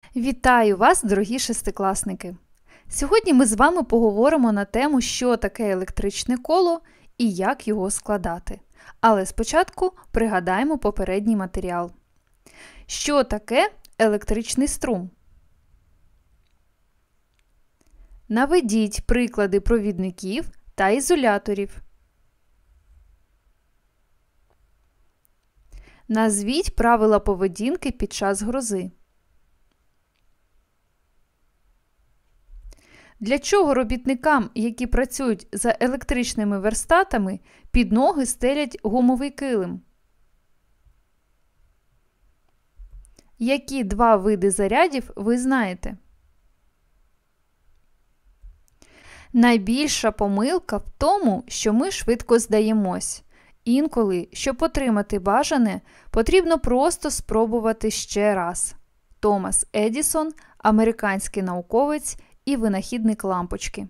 Вітаю вас, дорогі шестикласники! Сьогодні ми з вами поговоримо на тему, що таке електричне коло і як його складати. Але спочатку пригадаємо попередній матеріал. Що таке електричний струм? Наведіть приклади провідників та ізоляторів. Назвіть правила поведінки під час грози. Для чого робітникам, які працюють за електричними верстатами, під ноги стелять гумовий килим? Які два види зарядів ви знаєте? Найбільша помилка в тому, що ми швидко здаємось. Інколи, щоб отримати бажане, потрібно просто спробувати ще раз. Томас Едісон, американський науковець і винахідник лампочки.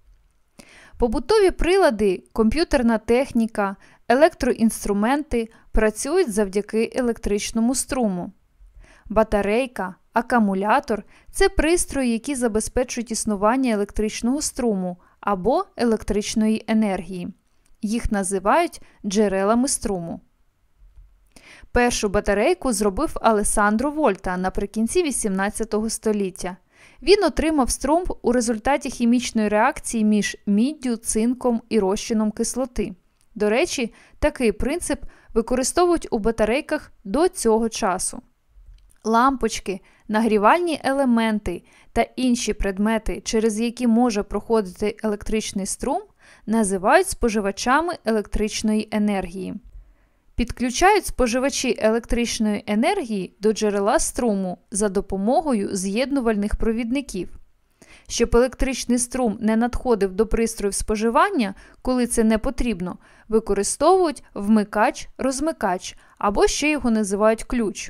Побутові прилади, комп'ютерна техніка, електроінструменти працюють завдяки електричному струму. Батарейка, акумулятор – це пристрої, які забезпечують існування електричного струму або електричної енергії. Їх називають джерелами струму. Першу батарейку зробив Алессандро Вольта наприкінці 18 століття. Він отримав струм у результаті хімічної реакції між міддю, цинком і розчином кислоти. До речі, такий принцип використовують у батарейках до цього часу. Лампочки, нагрівальні елементи та інші предмети, через які може проходити електричний струм, називають споживачами електричної енергії. Підключають споживачі електричної енергії до джерела струму за допомогою з'єднувальних провідників. Щоб електричний струм не надходив до пристроїв споживання, коли це не потрібно, використовують вмикач-розмикач або ще його називають ключ.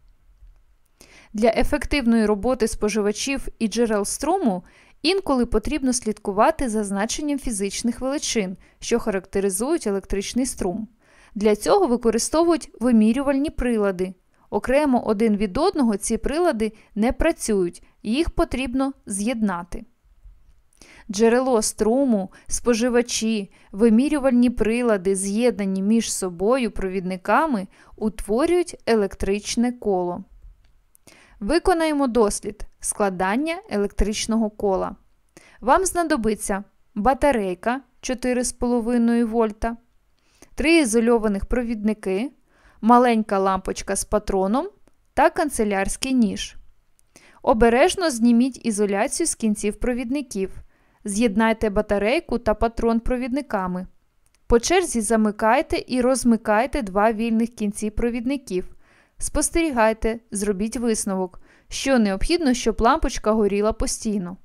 Для ефективної роботи споживачів і джерел струму інколи потрібно слідкувати за значенням фізичних величин, що характеризують електричний струм. Для цього використовують вимірювальні прилади. Окремо один від одного ці прилади не працюють, їх потрібно з'єднати. Джерело струму, споживачі, вимірювальні прилади, з'єднані між собою провідниками, утворюють електричне коло. Виконаємо дослід складання електричного кола. Вам знадобиться батарейка 4,5 вольта, 3 ізольованих провідники, маленька лампочка з патроном та канцелярський ніж. Обережно зніміть ізоляцію з кінців провідників. З'єднайте батарейку та патрон провідниками. По черзі замикайте і розмикайте два вільних кінці провідників. Спостерігайте, зробіть висновок, що необхідно, щоб лампочка горіла постійно.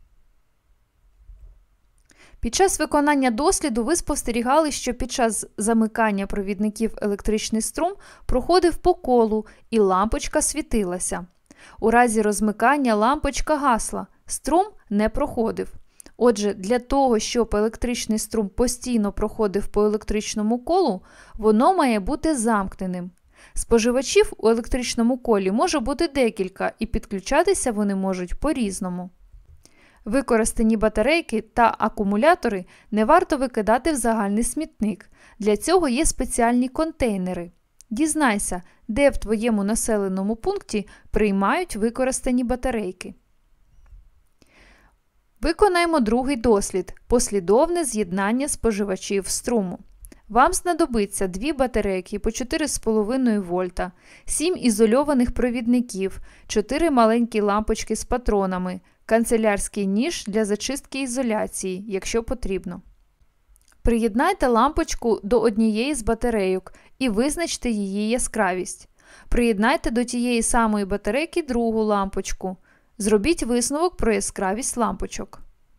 Під час виконання досліду ви спостерігали, що під час замикання провідників електричний струм проходив по колу і лампочка світилася. У разі розмикання лампочка гасла, струм не проходив. Отже, для того, щоб електричний струм постійно проходив по електричному колу, воно має бути замкненим. Споживачів у електричному колі може бути декілька, і підключатися вони можуть по-різному. Використані батарейки та акумулятори не варто викидати в загальний смітник. Для цього є спеціальні контейнери. Дізнайся, де в твоєму населеному пункті приймають використані батарейки. Виконаємо другий дослід – послідовне з'єднання споживачів струму. Вам знадобиться 2 батарейки по 4,5 вольта, 7 ізольованих провідників, 4 маленькі лампочки з патронами, канцелярський ніж для зачистки ізоляції, якщо потрібно. Приєднайте лампочку до однієї з батарейок і визначте її яскравість. Приєднайте до тієї самої батарейки другу лампочку. Зробіть висновок про яскравість лампочок.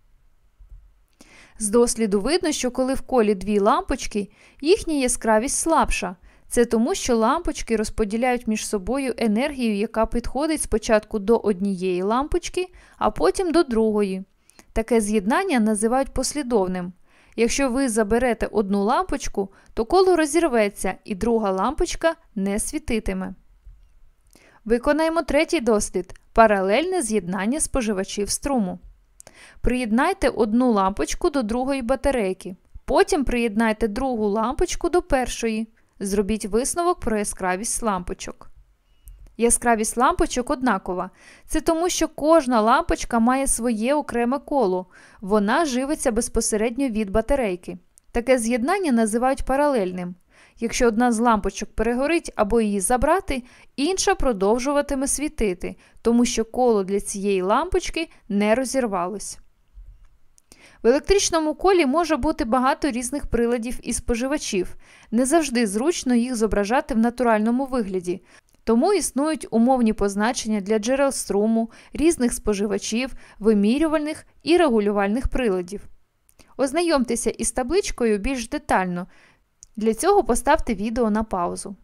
З досліду видно, що коли в колі 2 лампочки, їхня яскравість слабша. Це тому, що лампочки розподіляють між собою енергію, яка підходить спочатку до однієї лампочки, а потім до другої. Таке з'єднання називають послідовним. Якщо ви заберете одну лампочку, то коло розірветься і друга лампочка не світитиме. Виконаємо третій дослід – паралельне з'єднання споживачів струму. Приєднайте одну лампочку до другої батарейки. Потім приєднайте другу лампочку до першої. Зробіть висновок про яскравість лампочок. Яскравість лампочок однакова. Це тому, що кожна лампочка має своє окреме коло. Вона живиться безпосередньо від батарейки. Таке з'єднання називають паралельним. Якщо одна з лампочок перегорить або її забрати, інша продовжуватиме світити, тому що коло для цієї лампочки не розірвалось. В електричному колі може бути багато різних приладів і споживачів. Не завжди зручно їх зображати в натуральному вигляді. Тому існують умовні позначення для джерел струму, різних споживачів, вимірювальних і регулювальних приладів. Ознайомтеся із табличкою більш детально. Для цього поставте відео на паузу.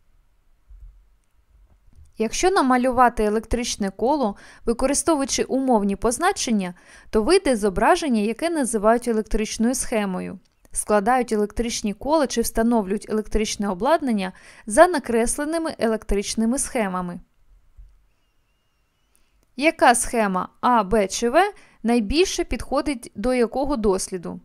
Якщо намалювати електричне коло, використовуючи умовні позначення, то вийде зображення, яке називають електричною схемою. Складають електричні кола чи встановлюють електричне обладнання за накресленими електричними схемами. Яка схема А, Б чи В найбільше підходить до якого досліду?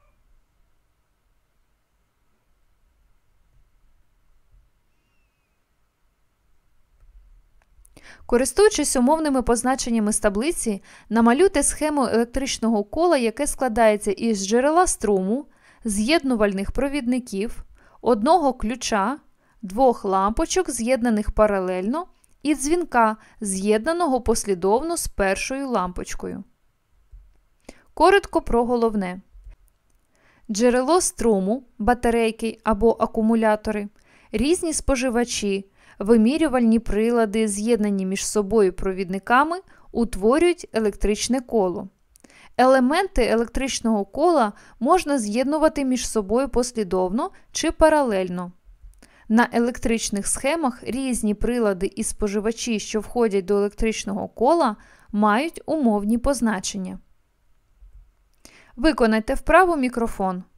Користуючись умовними позначеннями з таблиці, намалюйте схему електричного кола, яке складається із джерела струму, з'єднувальних провідників, одного ключа, двох лампочок, з'єднаних паралельно, і дзвінка, з'єднаного послідовно з першою лампочкою. Коротко про головне. Джерело струму, батарейки або акумулятори, різні споживачі, вимірювальні прилади, з'єднані між собою провідниками, утворюють електричне коло. Елементи електричного кола можна з'єднувати між собою послідовно чи паралельно. На електричних схемах різні прилади і споживачі, що входять до електричного кола, мають умовні позначення. Виконайте вправу мікрофон.